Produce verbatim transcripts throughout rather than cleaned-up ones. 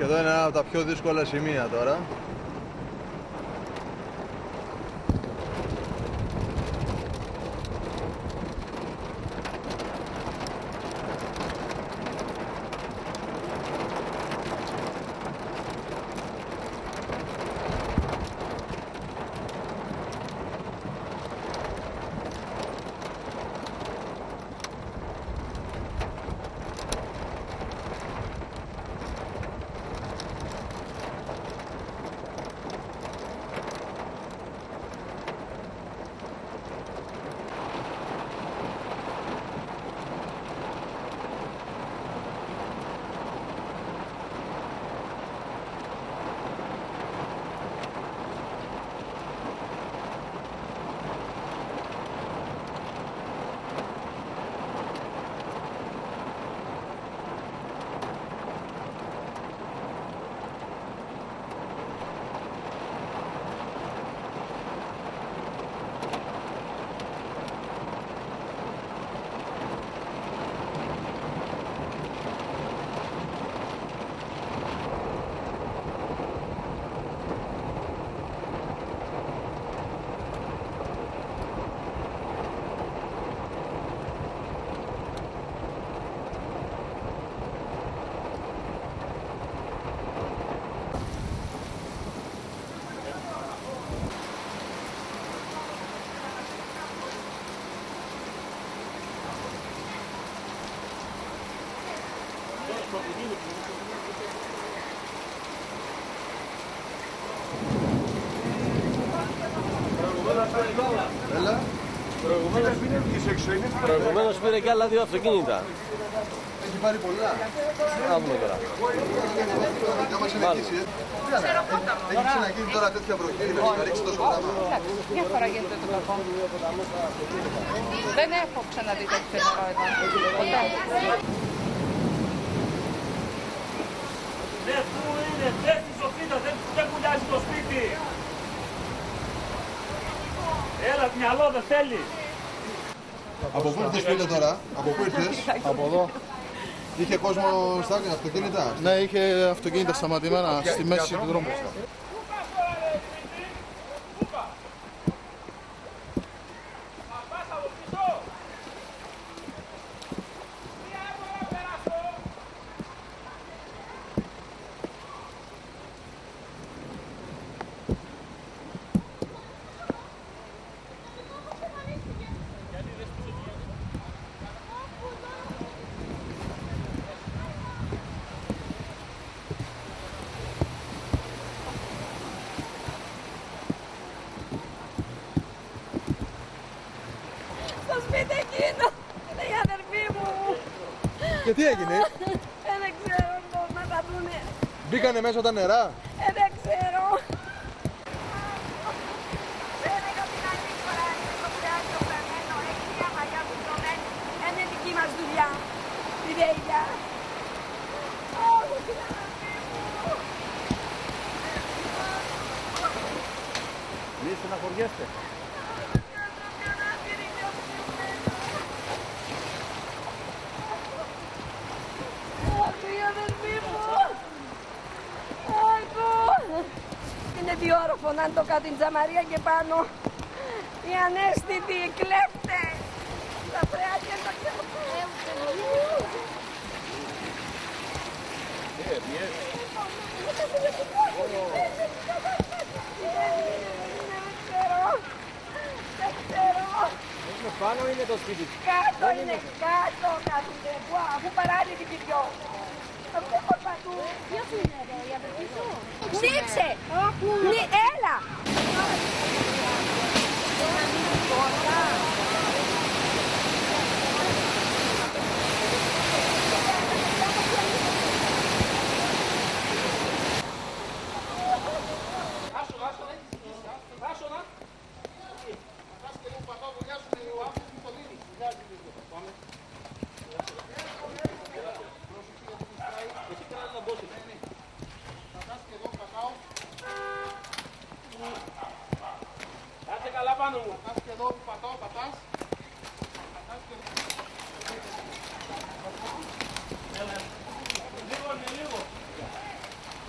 Εδώ είναι ένα από τα πιο δύσκολα σημεία τώρα. Έλα. Προηγουμένως πήρε και άλλα δύο αυτοκίνητα. Έχει πάρει πολλά. Να δούμε τώρα. Να μας ελεγχύσει, ε. Έχει ξαναγίνει τώρα τέτοια βροχή, να ρίξει τόσο γράμμα. Μια φορά γίνεται το κακό. Δεν έχω ξαναδεί τέτοιο νερό εδώ. Ποτέ. Ναι, πού είναι, θες τη σοφίτα, δεν κουλιάζει το σπίτι. Έλα, μυαλό δεν θέλει. Από πού ήρθες φίλε τώρα, από πού ήρθες? Από εδώ. Είχε κόσμο στα αυτοκίνητα? Ναι, είχε αυτοκίνητα σταματημένα στη μέση του δρόμου. Στο σπίτι εκείνο, είναι η αδερφή μου. Και τι έγινε? Ε, δεν ξέρω πώς να τα δούνε. Μπήκανε μέσα τα νερά? Ε, δεν ξέρω. Δεν έχω την άλλη φορά, είναι το πιάτο φερμένο, έχει μια μαγιά που τρωμένη. Είναι δική μας δουλειά, τη βέγια. Ω, την αδερφή μου. Μη στεναχωριέστε. Είναι διόροφο να είναι το κάτω την τζαμαρία και πάνω. Οι ανέστητοι, οι κλέφτες. Τα φρεάτια τα ξεπρέπουν. Δεν ξέρω. Είναι πάνω είναι το σπίτι. Κάτω είναι, κάτω κάθονται. Αφού παράλληλοι και δυο. Θα βλέπω παντού. Ποιος είναι εδώ, η αδερφή σου? Νίξε! Έλα! Κάτσε καλά πάνω μου. Πατάς και εδώ που πατάω, πατάς. Πατάς και εδώ. Λίγο με λίγο.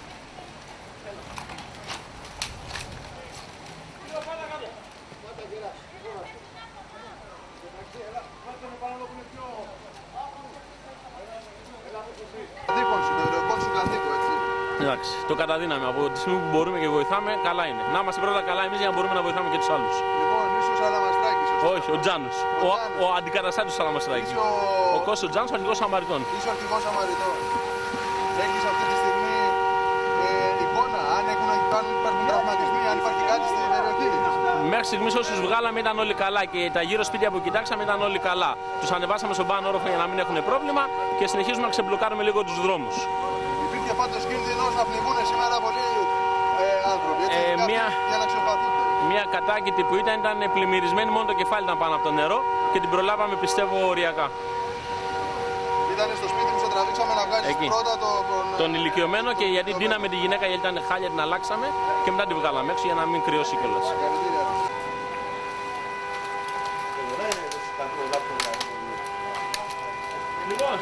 εντάξει, το καταδύναμε. Από τη στιγμή που μπορούμε και βοηθάμε, καλά είναι. Να είμαστε πρώτα καλά εμείς για να μπορούμε να βοηθάμε και τους άλλους. Λοιπόν, είσαι ο Σαλαμαστράκης. Όχι, ο Τζάνος. Ο, ο, ο αντικαταστάτης του Σαλαμαστράκη. Ο, ο Κώστας ο Τζάνος, ο αρχηγός Σαμαριτών. Είσαι ο αρχηγός Σαμαριτών. Έχεις αυτή τη στιγμή ε, εικόνα, αν, έχουν, αν υπάρχουν τραυματισμοί, αν υπάρχει κάτι στην περιοχή. Μέχρι στιγμής όσους βγάλαμε ήταν όλοι καλά και τα γύρω σπίτια που κοιτάξαμε ήταν όλοι καλά. Τους ανεβάσαμε στον πάνω όροφο για να μην έχουν πρόβλημα και συνεχίζουμε να ξεμπλοκάρουμε λίγο τους δρόμους. Υπήρχε πάντως κίνδυνος να πνιγούν σήμερα πολλοί ε, άνθρωποι, έτσι, Ε, μια... για να ξεπαθούνται. Μια κατάκητη που ήταν, ήταν πλημμυρισμένη, μόνο το κεφάλι ήταν πάνω από το νερό και την προλάβαμε πιστεύω οριακά. Ήταν στο σπίτι που σε τραβήξαμε να βγάλεις Εκεί. πρώτα το, τον... Τον ηλικιωμένο και γιατί ντύναμε τη γυναίκα γιατί ήταν χάλια, την αλλάξαμε και μετά την βγάλαμε έξω για να μην κρυώσει κιόλας. Λοιπόν,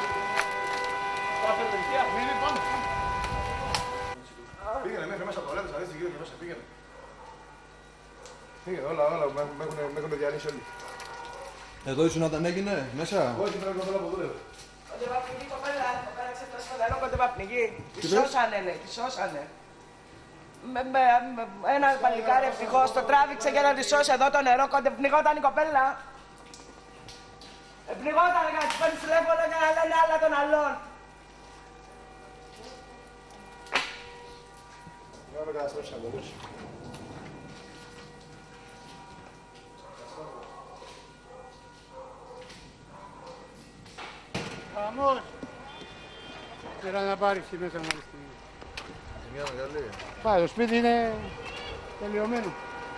Πήγαινε μέχρι μέσα το λέτε, θα δεις τι γίνεται μέσα, πήγαινε. Πήγαινε, όλα, όλα, με έχουν, με έχουν διαλύσει όλοι. Εδώ ήσουν όταν έγινε, μέσα. Όχι, πρέπει να θέλω από εδώ. Κοντεβαπνιγή, κοπέλα, κοπέλα ξέφτασε στο νερό, κοντεβαπνιγή. Τη σώσανε, λέει, τη σώσανε. Με, με, με, ένα παλικάρι ευτυχώς το τράβηξε για να τη σώσει εδώ το νερό, κοντεπνιγόταν η κοπέλα. Πνιγόταν για να της παίρνει τηλέφωνο για να λένε άλλα των άλλων. Πάμε καταστρέψει αγωνούς. Χαμός. Πέρα να πάρει μέσα να δεις. Μια μεγάλη. Πάει, το σπίτι είναι τελειωμένο.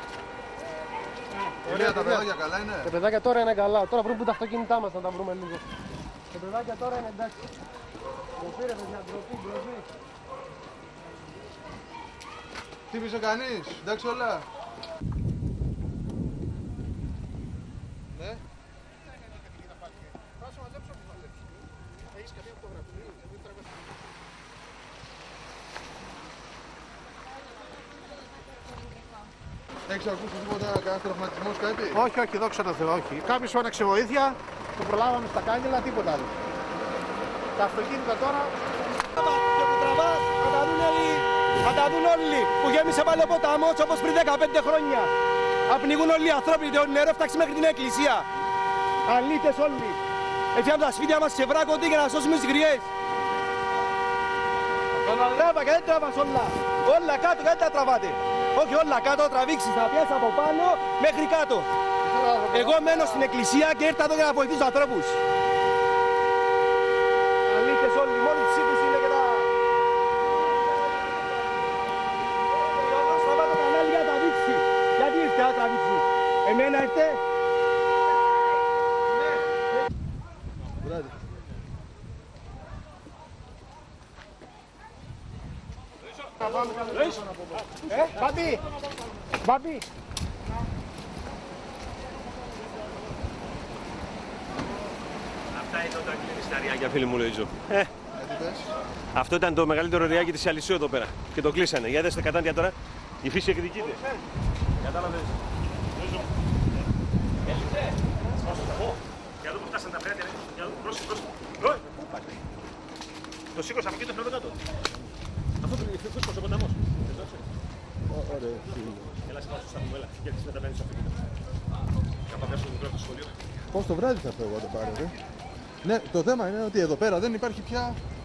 Ωραία, τα παιδάκια καλά είναι. Τα παιδάκια τώρα είναι καλά. Τώρα βρούμε τα αυτοκίνητά μας να τα βρούμε λίγο. Τα παιδάκια τώρα είναι εντάξει. Ντροπή ρε παιδιά, ντροπή, ντροπή. Χτύπησε κανείς, εντάξει όλα. Ναι. Έχεις ακούσει τίποτα, κανένας τραυματισμός, κάτι? Όχι, όχι, δόξα τω Θεώ, όχι. Κάποιος φώναξε βοήθεια, το προλάβαμε στα κάγκελα, τίποτα άλλο. Τα αυτοκίνητα τώρα. Και που τραβάς, θα τα δουν όλοι, θα τα δουν όλοι που γέμισε πάλι ο ποταμός όπως πριν δεκαπέντε χρόνια. Απνιγούν όλοι οι άνθρωποι, το νερό φτάξει μέχρι την εκκλησία. Αλήτες όλοι. Έφτιαναν τα σπίτια μας σε βράκοντι για να σώσουμε τις γριές. Τράβα και δεν τραβάς όλα. Όλα κάτω και δεν τα τραβάτε. Όχι όλα κάτω, τραβήξεις, θα πιάσεις από πάνω μέχρι κάτω. Εγώ μένω στην εκκλησία και ήρθα εδώ για να βοηθήσω τους ανθρώπους. Αλήτες όλοι, μόλις τους ήχους είναι και τα... Σταμά το κανάλι για να τραβήξει. Γιατί ήρθε να τραβήξει? Εμένα ήρθε. Ε, Μπαμπή! Μπαμπή! Αυτά ήταν τα κλειστά ριάκια, φίλοι μου, Λοΐζο. Ε, αυτό ήταν το μεγαλύτερο ριάκι της Αλυσίου εδώ πέρα. Και το κλείσανε. Για δέστε κατάντια τώρα. Η φύση εκδικείται. Κατάλαβες. Για εδώ που φτάσανε τα φρέατια, για εδώ, πρόσεχε, πρόσεχε. Πού πάτε? Το σήκωσα από εκεί το φρέατο κάτω. Αυτό το φύσκος ο ποταμός. Ωραία. Έλα, σήμερα σου σταθούμε, έλα. Γιατί μεταμένεις στο αυτοκίνητο. Να πάμε στο μικρό στο σχολείο. Πώς το βράδυ θα φεύγω να το πάρω, ρε. Ναι, το θέμα είναι ότι εδώ πέρα δεν υπάρχει πια